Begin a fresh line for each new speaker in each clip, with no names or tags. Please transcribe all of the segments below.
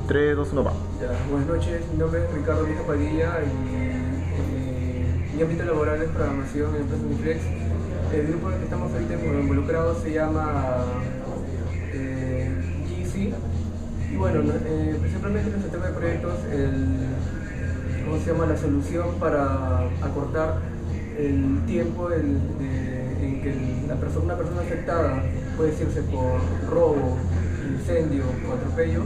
3, 2, 1, va.
Ya, buenas noches, mi nombre es Ricardo Mija Padilla y mi ámbito laboral es programación en empresa Uniflex. El grupo en el que estamos ahorita involucrados se llama GC y bueno, principalmente nuestro tema de proyectos, ¿cómo se llama? La solución para acortar el tiempo en que una persona afectada, puede decirse por robo, incendio o atropello,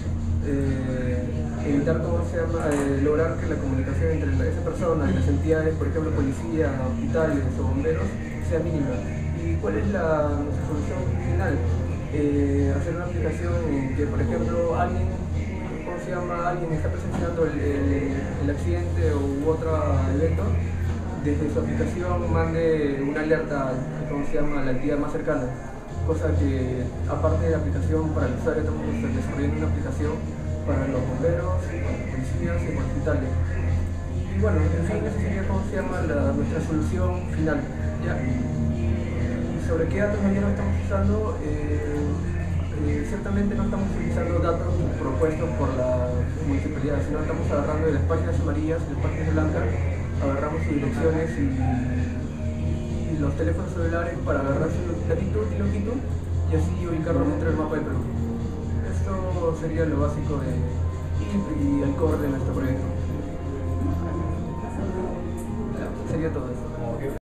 evitar, lograr que la comunicación entre esa persona y las entidades, por ejemplo policía, hospitales o bomberos, sea mínima. ¿Y cuál es nuestra solución final? Hacer una aplicación en que, por ejemplo, alguien está presenciando el accidente u otro evento, desde su aplicación mande una alerta a la entidad más cercana, cosa que, aparte de la aplicación para el usuario, estamos desarrollando una aplicación para los bomberos, policías y hospitales. Y bueno, en fin, esa sería nuestra solución final, ¿ya? Y sobre qué datos mañana estamos usando, ciertamente no estamos utilizando datos propuestos por la municipalidad, sino estamos agarrando de las páginas amarillas y las páginas blancas, agarramos sus direcciones y los teléfonos celulares para agarrar su latitud y longitud y así ubicarlos dentro del mapa del Perú. Esto sería lo básico y el core de nuestro proyecto. Sería todo eso.